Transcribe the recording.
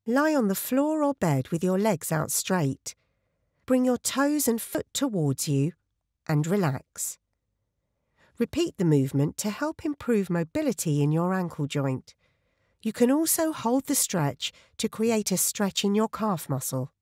Lie on the floor or bed with your legs out straight. Bring your toes and foot towards you and relax. Repeat the movement to help improve mobility in your ankle joint. You can also hold the stretch to create a stretch in your calf muscle.